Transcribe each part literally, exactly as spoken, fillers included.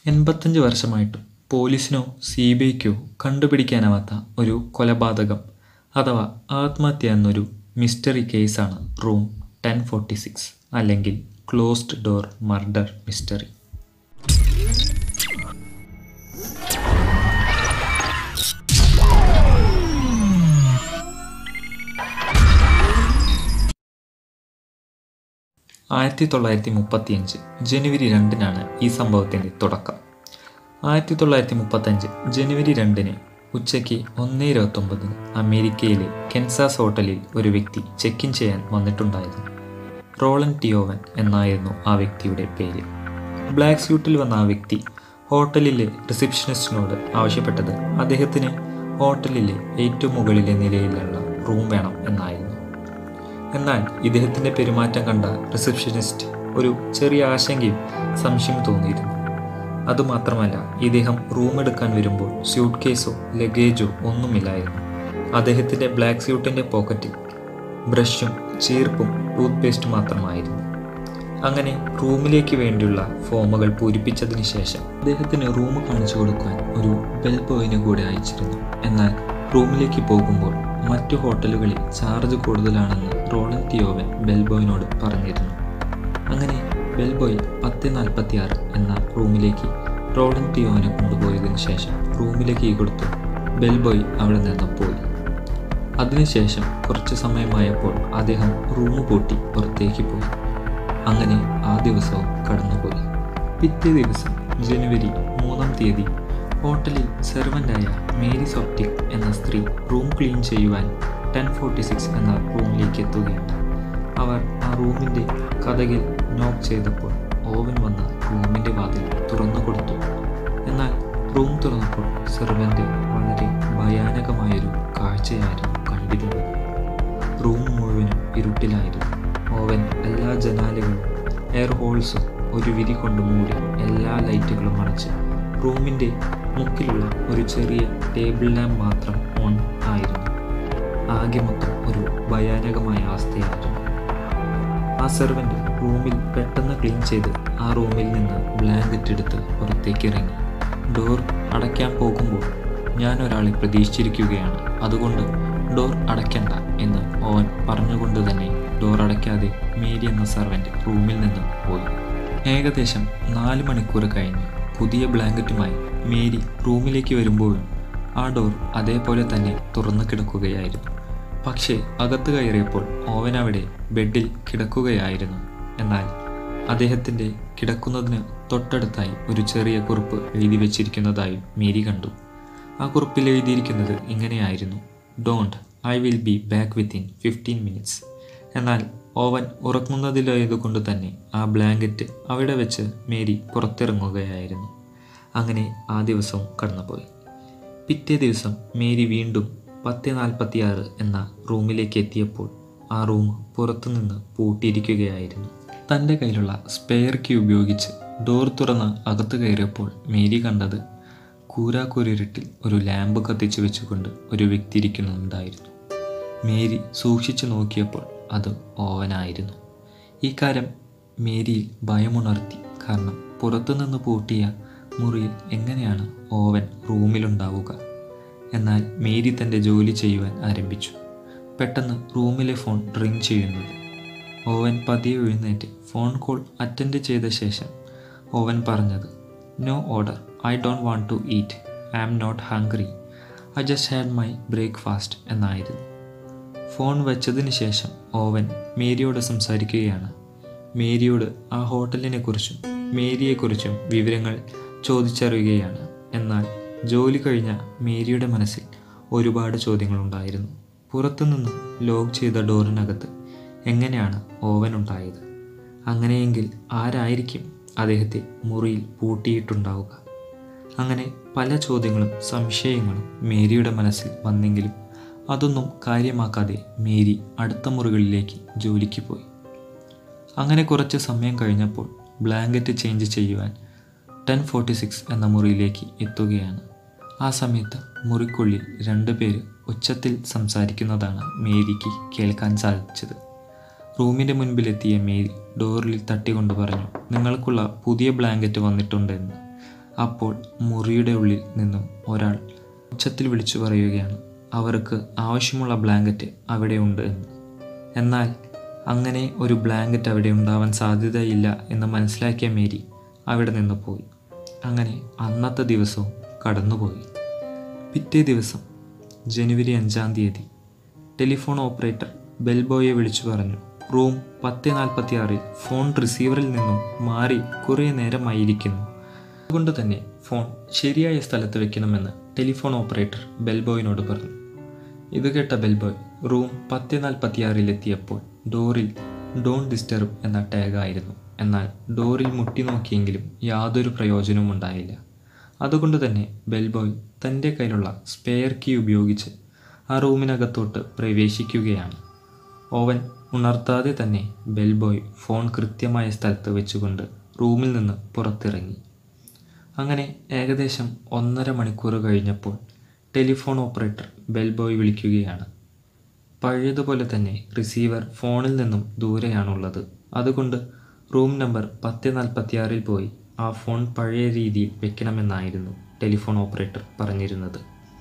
എൺപത്തഞ്ച് വർഷമായിട്ടും പോലീസിനോ C B ഐക്കോ കണ്ടുപിടിക്കാനാവാത്ത ഒരു കൊലപാതകം അഥവാ ആത്മഹത്യ എന്നൊരു മിസ്റ്ററി കേസാണ് റൂം ടെൻ ഫോർട്ടി സിക്സ് അല്ലെങ്കിൽ ക്ലോസ്ഡ് ഡോർ മർഡർ മിസ്റ്ററി. ആയിരത്തി തൊള്ളായിരത്തി മുപ്പത്തിയഞ്ച് ജനുവരി രണ്ടിനാണ് ഈ സംഭവത്തിൻ്റെ തുടക്കം. ആയിരത്തി തൊള്ളായിരത്തി മുപ്പത്തഞ്ച് ജനുവരി രണ്ടിന് ഉച്ചയ്ക്ക് ഒന്ന് ഇരുപത്തൊമ്പതിന് അമേരിക്കയിലെ കെൻസാസ് ഹോട്ടലിൽ ഒരു വ്യക്തി ചെക്ക് ഇൻ ചെയ്യാൻ വന്നിട്ടുണ്ടായിരുന്നു. റോളൻ ടിയോവൻ എന്നായിരുന്നു ആ വ്യക്തിയുടെ പേര്. ബ്ലാക്ക് സ്യൂട്ടിൽ വന്ന ആ വ്യക്തി ഹോട്ടലിലെ റിസപ്ഷനിസ്റ്റിനോട് ആവശ്യപ്പെട്ടത് അദ്ദേഹത്തിന് ഹോട്ടലിലെ ഏറ്റവും മുകളിലെ നിലയിലുള്ള റൂം വേണം എന്നായിരുന്നു. എന്നാൽ ഇദ്ദേഹത്തിൻ്റെ പെരുമാറ്റം കണ്ട റിസപ്ഷനിസ്റ്റ് ഒരു ചെറിയ ആശങ്കയും സംശയം തോന്നിയിരുന്നു. അതുമാത്രമല്ല, ഇദ്ദേഹം റൂം എടുക്കാൻ വരുമ്പോൾ സ്യൂട്ട് കേസോ ലഗേജോ ഒന്നുമില്ലായിരുന്നു. അദ്ദേഹത്തിൻ്റെ ബ്ലാക്ക് സ്യൂട്ടിൻ്റെ പോക്കറ്റിൽ ബ്രഷും ചീർപ്പും ടൂത്ത് പേസ്റ്റ് മാത്രമായിരുന്നു. അങ്ങനെ റൂമിലേക്ക് വേണ്ടിയുള്ള ഫോമുകൾ പൂരിപ്പിച്ചതിന് ശേഷം അദ്ദേഹത്തിന് റൂം കാണിച്ചു കൊടുക്കാൻ ഒരു ബെൽ ബോയിനെ കൂടെ അയച്ചിരുന്നു. എന്നാൽ റൂമിലേക്ക് പോകുമ്പോൾ മറ്റു ഹോട്ടലുകളിൽ ചാർജ് കൂടുതലാണെന്ന് റോളൻ ടിയോവൻ ബെൽബോയിനോട് പറഞ്ഞിരുന്നു. അങ്ങനെ ബെൽബോയ് പത്ത് നാൽപ്പത്തി ആറ് എന്ന റൂമിലേക്ക് റോളൻ ടിയോവനെ കൊണ്ടുപോയതിനു ശേഷം റൂമിലെ കീ കൊടുത്തു ബെൽബോയ് അവിടെ നിന്ന് പോയി. അതിനുശേഷം കുറച്ച് സമയമായപ്പോൾ അദ്ദേഹം റൂം പൂട്ടി പുറത്തേക്ക് പോയി. അങ്ങനെ ആ ദിവസവും കടന്നുപോയി. പിറ്റേ ദിവസം ജനുവരി മൂന്നാം തീയതി ഹോട്ടലിൽ സെർവൻ്റായ മേരി സോപ്റ്റിക് എന്ന സ്ത്രീ റൂം ക്ലീൻ ചെയ്യുവാൻ ടെൻ ഫോർട്ടി സിക്സ് എന്ന റൂമിലേക്ക് എത്തുകയാണ്. അവർ ആ റൂമിൻ്റെ കതകിൽ നോക്ക് ചെയ്തപ്പോൾ ഓവൻ വന്ന് റൂമിൻ്റെ വാതിൽ തുറന്നു കൊടുത്തു. എന്നാൽ റൂം തുറന്നപ്പോൾ സെർവൻ്റ് വളരെ ഭയാനകമായൊരു കാഴ്ചയായിരുന്നു കണ്ടിരുന്നത്. റൂം മുഴുവനും ഇരുട്ടിലായിരുന്നു. ഓവൻ എല്ലാ ജനാലകളും എയർ ഹോൾസും ഒരു വിരി കൊണ്ട് മൂടി എല്ലാ ലൈറ്റുകളും അടച്ച് റൂമിൻ്റെ മുക്കിലുള്ള ഒരു ചെറിയ ടേബിൾ ലാമ്പ് മാത്രം ഓൺ ആയിരുന്നു. ആകെ മൊത്തം ഒരു ഭയാനകമായ അവസ്ഥയായിരുന്നു. ആ സെർവൻ്റ് റൂമിൽ പെട്ടെന്ന് ക്ലീൻ ചെയ്ത് ആ റൂമിൽ നിന്ന് ബ്ലാങ്കറ്റ് എടുത്ത് പുറത്തേക്ക് ഇറങ്ങി. ഡോർ അടയ്ക്കാൻ പോകുമ്പോൾ ഞാൻ ഒരാളെ പ്രതീക്ഷിച്ചിരിക്കുകയാണ്, അതുകൊണ്ട് ഡോർ അടയ്ക്കണ്ട എന്ന് ഓവൻ പറഞ്ഞുകൊണ്ട് തന്നെ ഡോർ അടയ്ക്കാതെ മേരി എന്ന സെർവൻ്റ് റൂമിൽ നിന്ന് പോയി. ഏകദേശം നാല് മണിക്കൂർ കഴിഞ്ഞ് പുതിയ ബ്ലാങ്കറ്റുമായി മേരി റൂമിലേക്ക് വരുമ്പോഴും ആ ഡോർ അതേപോലെ തന്നെ തുറന്നു കിടക്കുകയായിരുന്നു. പക്ഷേ അകത്ത് കയറിയപ്പോൾ ഓവൻ അവിടെ ബെഡിൽ കിടക്കുകയായിരുന്നു. എന്നാൽ അദ്ദേഹത്തിൻ്റെ കിടക്കുന്നതിന് തൊട്ടടുത്തായി ഒരു ചെറിയ കുറിപ്പ് എഴുതി വെച്ചിരിക്കുന്നതായി മേരി കണ്ടു. ആ കുറിപ്പിൽ എഴുതിയിരിക്കുന്നത് ഇങ്ങനെയായിരുന്നു: don't, I will be back within fifteen minutes. എന്നാൽ ഓവൻ ഉറങ്ങുന്നതിലായതുകൊണ്ട് തന്നെ ആ ബ്ലാങ്കറ്റ് അവിടെ വെച്ച് മേരി പുറത്തിറങ്ങുകയായിരുന്നു. അങ്ങനെ ആ ദിവസവും കടന്നുപോയി. പിറ്റേ ദിവസം മേരി വീണ്ടും പത്ത് നാൽപ്പത്തി ആറ് എന്ന റൂമിലേക്ക് എത്തിയപ്പോൾ ആ റൂം പുറത്തുനിന്ന് പൂട്ടിയിരിക്കുകയായിരുന്നു. തൻ്റെ കയ്യിലുള്ള സ്പെയർ കീ ഉപയോഗിച്ച് ഡോർ തുറന്ന് അകത്ത് കയറിയപ്പോൾ മേരി കണ്ടത് കൂരാക്കൂരിരുട്ടിൽ ഒരു ലാമ്പ് കത്തിച്ചു വെച്ചുകൊണ്ട് ഒരു വ്യക്തി ഇരിക്കുന്നുണ്ടായിരുന്നു. മേരി സൂക്ഷിച്ചു നോക്കിയപ്പോൾ അത് ഓവനായിരുന്നു. ഈ കാര്യം മേരിയിൽ ഭയമുണർത്തി. കാരണം പുറത്തുനിന്ന് പൂട്ടിയ മുറിയിൽ എങ്ങനെയാണ് ഓവൻ റൂമിലുണ്ടാവുക? എന്നാൽ മേരി തൻ്റെ ജോലി ചെയ്യുവാൻ ആരംഭിച്ചു. പെട്ടെന്ന് റൂമിലെ ഫോൺ റിങ് ചെയ്യുന്നത്. ഓവൻ പതിയെ എഴുന്നേറ്റ് ഫോൺ കോൾ അറ്റൻഡ് ചെയ്ത ശേഷം ഓവൻ പറഞ്ഞത്: no order, I don't want to eat, I am not hungry, I just had my breakfast എന്നായിരുന്നു. ഫോൺ വെച്ചതിന് ശേഷം ഓവൻ മേരിയോട് സംസാരിക്കുകയാണ്. മേരിയോട് ആ ഹോട്ടലിനെ കുറിച്ചും മേരിയെക്കുറിച്ചും വിവരങ്ങൾ ചോദിച്ചറിയുകയാണ്. എന്നാൽ ജോലി കഴിഞ്ഞ മേരിയുടെ മനസ്സിൽ ഒരുപാട് ചോദ്യങ്ങളുണ്ടായിരുന്നു. പുറത്തുനിന്ന് ലോക്ക് ചെയ്ത ഡോറിനകത്ത് എങ്ങനെയാണ് ഓവൻ ഉണ്ടായത്? അങ്ങനെയെങ്കിൽ ആരായിരിക്കും അദ്ദേഹത്തെ മുറിയിൽ പൂട്ടിയിട്ടുണ്ടാവുക? അങ്ങനെ പല ചോദ്യങ്ങളും സംശയങ്ങളും മേരിയുടെ മനസ്സിൽ വന്നെങ്കിലും അതൊന്നും കാര്യമാക്കാതെ മേരി അടുത്ത മുറികളിലേക്ക് ജോലിക്ക് പോയി. അങ്ങനെ കുറച്ച് സമയം കഴിഞ്ഞപ്പോൾ ബ്ലാങ്കറ്റ് ചേഞ്ച് ചെയ്യുവാൻ ടെൻ ഫോർട്ടി സിക്സ് എന്ന മുറിയിലേക്ക് എത്തുകയാണ്. ആ സമയത്ത് മുറിക്കുള്ളിൽ രണ്ടുപേര് ഉച്ചത്തിൽ സംസാരിക്കുന്നതാണ് മേരിക്ക് കേൾക്കാൻ സാധിച്ചത്. റൂമിൻ്റെ മുൻപിലെത്തിയ മേരി ഡോറിൽ തട്ടിക്കൊണ്ട് പറഞ്ഞു, നിങ്ങൾക്കുള്ള പുതിയ ബ്ലാങ്കറ്റ് വന്നിട്ടുണ്ടെന്ന്. അപ്പോൾ മുറിയുടെ ഉള്ളിൽ നിന്നും ഒരാൾ ഉച്ചത്തിൽ വിളിച്ചു പറയുകയാണ്, അവർക്ക് ആവശ്യമുള്ള ബ്ലാങ്കറ്റ് അവിടെ ഉണ്ട് എന്ന്. എന്നാൽ അങ്ങനെ ഒരു ബ്ലാങ്കറ്റ് അവിടെ ഉണ്ടാവാൻ സാധ്യതയില്ല എന്ന് മനസ്സിലാക്കിയ മേരി അവിടെ നിന്ന് പോയി. അങ്ങനെ അന്നത്തെ ദിവസവും കടന്നുപോയി. പിറ്റേ ദിവസം ജനുവരി അഞ്ചാം തീയതി ടെലിഫോൺ ഓപ്പറേറ്റർ ബെൽബോയെ വിളിച്ചു പറഞ്ഞു, റൂം പത്ത് നാൽപ്പത്തി ആറിൽ ഫോൺ റിസീവറിൽ നിന്നും മാറി കുറേ നേരമായിരിക്കുന്നു, അതുകൊണ്ട് തന്നെ ഫോൺ ശരിയായ സ്ഥലത്ത് വെക്കണമെന്ന് ടെലിഫോൺ ഓപ്പറേറ്റർ ബെൽബോയിനോട് പറഞ്ഞു. ഇത് കേട്ട ബെൽബോയ് റൂം പത്ത് നാൽപ്പത്തി ആറിലെത്തിയപ്പോൾ ഡോറിൽ ഡോൺ ഡിസ്റ്റർബ് എന്ന ടാഗായിരുന്നു. എന്നാൽ ഡോറിൽ മുട്ടി നോക്കിയെങ്കിലും യാതൊരു പ്രയോജനവും ഉണ്ടായില്ല. അതുകൊണ്ട് തന്നെ ബെൽബോയ് തൻ്റെ കയ്യിലുള്ള സ്പെയർ കീ ഉപയോഗിച്ച് ആ റൂമിനകത്തോട്ട് പ്രവേശിക്കുകയാണ്. ഓവൻ ഉണർത്താതെ തന്നെ ബെൽബോയ് ഫോൺ കൃത്യമായ സ്ഥലത്ത് വെച്ചുകൊണ്ട് റൂമിൽ നിന്ന് പുറത്തിറങ്ങി. അങ്ങനെ ഏകദേശം ഒന്നര മണിക്കൂർ കഴിഞ്ഞപ്പോൾ ടെലിഫോൺ ഓപ്പറേറ്റർ ബെൽബോയ് വിളിക്കുകയാണ്. പഴയതുപോലെ തന്നെ റിസീവർ ഫോണിൽ നിന്നും ദൂരെയാണുള്ളത്. അതുകൊണ്ട് റൂം നമ്പർ പത്ത് നാൽപ്പത്തി ആറിൽ പോയി ആ ഫോൺ പഴയ രീതിയിൽ വെക്കണമെന്നായിരുന്നു ടെലിഫോൺ ഓപ്പറേറ്റർ പറഞ്ഞിരുന്നത്.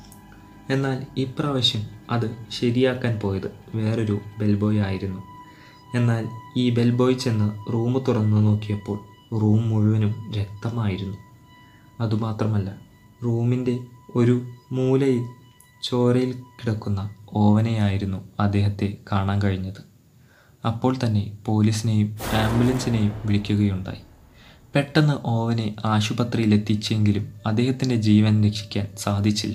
എന്നാൽ ഇപ്രാവശ്യം അത് ശരിയാക്കാൻ പോയത് വേറൊരു ബെൽബോയ് ആയിരുന്നു. എന്നാൽ ഈ ബെൽബോയ് ചെന്ന് റൂം തുറന്നു നോക്കിയപ്പോൾ റൂം മുഴുവനും രക്തമായിരുന്നു. അതുമാത്രമല്ല, റൂമിൻ്റെ ഒരു മൂലയിൽ ചോരയിൽ കിടക്കുന്ന ഓവനെയായിരുന്നു അദ്ദേഹത്തെ കാണാൻ കഴിഞ്ഞത്. അപ്പോൾ തന്നെ പോലീസിനെയും ആംബുലൻസിനെയും വിളിക്കുകയുണ്ടായി. പെട്ടെന്ന് ഓവനെ ആശുപത്രിയിൽ എത്തിച്ചെങ്കിലും അദ്ദേഹത്തിൻ്റെ ജീവൻ രക്ഷിക്കാൻ സാധിച്ചില്ല.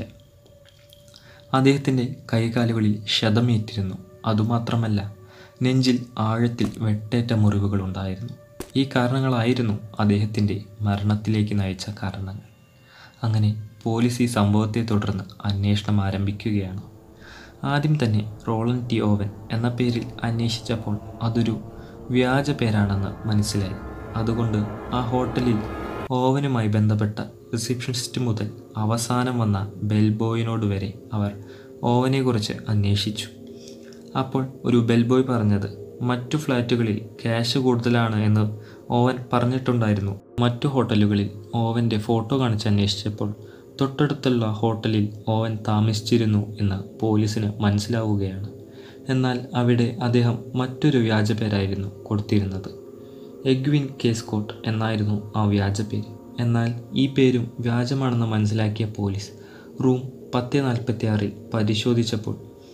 അദ്ദേഹത്തിൻ്റെ കൈകാലുകളിൽ ക്ഷതമേറ്റിരുന്നു. അതുമാത്രമല്ല, നെഞ്ചിൽ ആഴത്തിൽ വെട്ടേറ്റ മുറിവുകളുണ്ടായിരുന്നു. ഈ കാരണങ്ങളായിരുന്നു അദ്ദേഹത്തിൻ്റെ മരണത്തിലേക്ക് നയിച്ച കാരണങ്ങൾ. അങ്ങനെ പോലീസ് ഈ സംഭവത്തെ തുടർന്ന് അന്വേഷണം ആരംഭിക്കുകയാണ്. ആദ്യം തന്നെ റോളൻ ടി ഓവൻ എന്ന പേരിൽ അന്വേഷിച്ചപ്പോൾ അതൊരു വ്യാജ പേരാണെന്ന് മനസ്സിലായി. അതുകൊണ്ട് ആ ഹോട്ടലിൽ ഓവനുമായി ബന്ധപ്പെട്ട റിസപ്ഷനിസ്റ്റ് മുതൽ അവസാനം വന്ന ബെൽബോയിനോട് വരെ അവർ ഓവനെക്കുറിച്ച് അന്വേഷിച്ചു. അപ്പോൾ ഒരു ബെൽബോയ് പറഞ്ഞത് മറ്റു ഫ്ലാറ്റുകളിൽ ക്യാഷ് കൂടുതലാണ് എന്ന് ഓവൻ പറഞ്ഞിട്ടുണ്ടായിരുന്നു. മറ്റു ഹോട്ടലുകളിൽ ഓവൻ്റെ ഫോട്ടോ കാണിച്ച് അന്വേഷിച്ചപ്പോൾ തൊട്ടടുത്തുള്ള ഹോട്ടലിൽ ഓവൻ താമസിച്ചിരുന്നു എന്ന് പോലീസിന് മനസ്സിലാവുകയാണ്. എന്നാൽ അവിടെ അദ്ദേഹം മറ്റൊരു വ്യാജപേരായിരുന്നു കൊടുത്തിരുന്നത്. എഗ്വിൻ കേസ്കോട്ട് എന്നായിരുന്നു ആ വ്യാജപേര്. എന്നാൽ ഈ പേരും വ്യാജമാണെന്ന് മനസ്സിലാക്കിയ പോലീസ് റൂം പത്ത് നാൽപ്പത്തി ആറിൽ പരിശോധിച്ചപ്പോൾ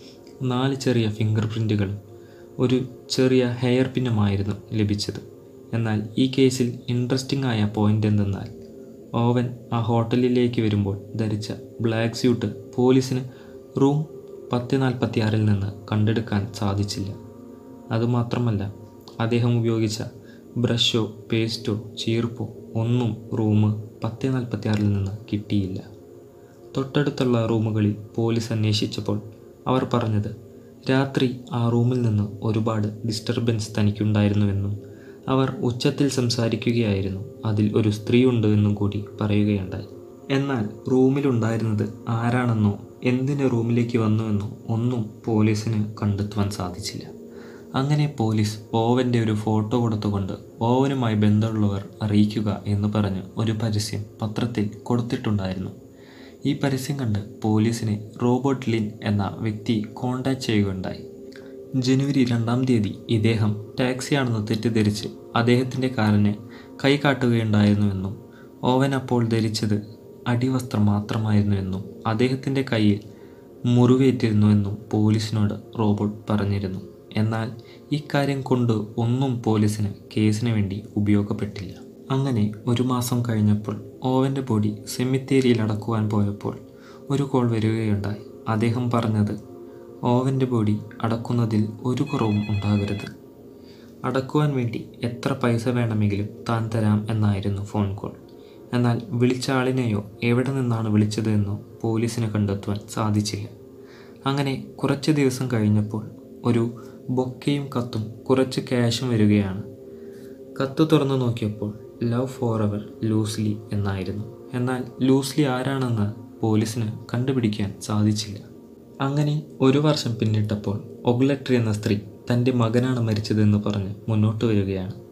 നാല് ചെറിയ ഫിംഗർ പ്രിൻറ്റുകളും ഒരു ചെറിയ ഹെയർ പിന്നുമായിരുന്നു ലഭിച്ചത്. എന്നാൽ ഈ കേസിൽ ഇൻട്രസ്റ്റിംഗ് ആയ പോയിൻ്റ് എന്തെന്നാൽ ഓവൻ ആ ഹോട്ടലിലേക്ക് വരുമ്പോൾ ധരിച്ച ബ്ലാക്ക് സ്യൂട്ട് പോലീസിന് റൂം പത്ത് നാൽപ്പത്തി ആറിൽ നിന്ന് കണ്ടെടുക്കാൻ സാധിച്ചില്ല. അതുമാത്രമല്ല, അദ്ദേഹം ഉപയോഗിച്ച ബ്രഷോ പേസ്റ്റോ ചീർപ്പോ ഒന്നും റൂം പത്ത് നാൽപ്പത്തി ആറിൽ നിന്ന് കിട്ടിയില്ല. തൊട്ടടുത്തുള്ള റൂമുകളിൽ പോലീസ് അന്വേഷിച്ചപ്പോൾ അവർ പറഞ്ഞത് രാത്രി ആ റൂമിൽ നിന്ന് ഒരുപാട് ഡിസ്റ്റർബൻസ് തനിക്കുണ്ടായിരുന്നുവെന്നും അവർ ഉച്ചത്തിൽ സംസാരിക്കുകയായിരുന്നു, അതിൽ ഒരു സ്ത്രീ ഉണ്ട് എന്നും കൂടി പറയുകയുണ്ടായി. എന്നാൽ റൂമിലുണ്ടായിരുന്നത് ആരാണെന്നോ എന്തിന് റൂമിലേക്ക് വന്നുവെന്നോ ഒന്നും പോലീസിന് കണ്ടെത്തുവാൻ സാധിച്ചില്ല. അങ്ങനെ പോലീസ് ഓവൻ്റെ ഒരു ഫോട്ടോ കൊടുത്തുകൊണ്ട് ഓവനുമായി ബന്ധമുള്ളവർ അറിയിക്കുക എന്ന് പറഞ്ഞ് ഒരു പരസ്യം പത്രത്തിൽ കൊടുത്തിട്ടുണ്ടായിരുന്നു. ഈ പരസ്യം കണ്ട് പോലീസിനെ റോബർട്ട് ലിൻ എന്ന വ്യക്തി കോൺടാക്റ്റ് ചെയ്യുകയുണ്ടായി. ജനുവരി രണ്ടാം തീയതി ഇദ്ദേഹം ടാക്സിയാണെന്ന് തെറ്റിദ്ധരിച്ച് അദ്ദേഹത്തിൻ്റെ കാറിന് കൈ കാട്ടുകയുണ്ടായിരുന്നുവെന്നും ഓവൻ അപ്പോൾ ധരിച്ചത് അടിവസ്ത്രം മാത്രമായിരുന്നുവെന്നും അദ്ദേഹത്തിൻ്റെ കയ്യിൽ മുറിവേറ്റിരുന്നുവെന്നും പോലീസിനോട് റോബർട്ട് പറഞ്ഞിരുന്നു. എന്നാൽ ഇക്കാര്യം കൊണ്ട് ഒന്നും പോലീസിന് കേസിന് വേണ്ടി ഉപയോഗപ്പെട്ടില്ല. അങ്ങനെ ഒരു മാസം കഴിഞ്ഞപ്പോൾ ഓവൻ്റെ ബോഡി സെമിത്തേരിയിൽ അടക്കുവാൻ പോയപ്പോൾ ഒരു കോൾ വരികയുണ്ടായി. അദ്ദേഹം പറഞ്ഞത് ഓവൻ്റെ ബോഡി അടക്കുന്നതിൽ ഒരു കുറവും ഉണ്ടാകരുത്, അടക്കുവാൻ വേണ്ടി എത്ര പൈസ വേണമെങ്കിലും താൻ തരാം എന്നായിരുന്നു ഫോൺ കോൾ. എന്നാൽ വിളിച്ച ആളിനെയോ എവിടെ നിന്നാണ് വിളിച്ചത് എന്നോ പോലീസിന് കണ്ടെത്തുവാൻ സാധിച്ചില്ല. അങ്ങനെ കുറച്ച് ദിവസം കഴിഞ്ഞപ്പോൾ ഒരു ബൊക്കയും കത്തും കുറച്ച് ക്യാഷും വരികയാണ്. കത്ത് തുറന്നു നോക്കിയപ്പോൾ ലവ് ഫോർ എവർ ലൂസ്ലി എന്നായിരുന്നു. എന്നാൽ ലൂസ്ലി ആരാണെന്ന് പോലീസിന് കണ്ടുപിടിക്കാൻ സാധിച്ചില്ല. അങ്ങനെ ഒരു വർഷം പിന്നിട്ടപ്പോൾ ഒഗ്ലട്രി എന്ന സ്ത്രീ തൻ്റെ മകനാണ് മരിച്ചതെന്ന് പറഞ്ഞ് മുന്നോട്ട് വരികയാണ്.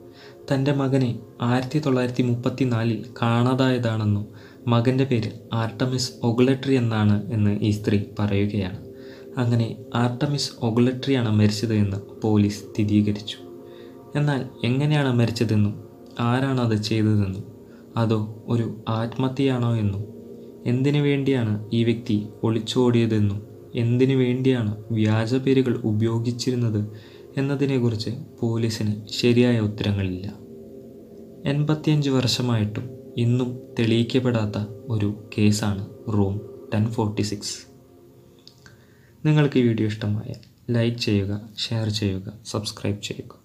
തൻ്റെ മകനെ ആയിരത്തി തൊള്ളായിരത്തി മുപ്പത്തി നാലിൽ കാണാതായതാണെന്നും മകൻ്റെ പേര് ആർട്ടമിസ് ഒഗ്ലെട്രി എന്നാണ് എന്ന് ഈ സ്ത്രീ പറയുകയാണ്. അങ്ങനെ ആർട്ടമിസ് ഒഗ്ലെട്രിയാണ് മരിച്ചത് എന്ന് പോലീസ് സ്ഥിരീകരിച്ചു. എന്നാൽ എങ്ങനെയാണ് മരിച്ചതെന്നും ആരാണത് ചെയ്തതെന്നും അതോ ഒരു ആത്മഹത്യയാണോ എന്നും എന്തിനു വേണ്ടിയാണ് ഈ വ്യക്തി ഒളിച്ചോടിയതെന്നും എന്തിനു വേണ്ടിയാണ് വ്യാജ പേരുകൾ ഉപയോഗിച്ചിരുന്നത് എന്നതിനെക്കുറിച്ച് പോലീസിന് ശരിയായ ഉത്തരങ്ങളില്ല. എൺപത്തിയഞ്ച് വർഷമായിട്ടും ഇന്നും തെളിയിക്കപ്പെടാത്ത ഒരു കേസാണ് റൂം ടെൻ ഫോർട്ടി സിക്സ്. നിങ്ങൾക്ക് ഈ വീഡിയോ ഇഷ്ടമായാൽ ലൈക്ക് ചെയ്യുക, ഷെയർ ചെയ്യുക, സബ്സ്ക്രൈബ് ചെയ്യുക.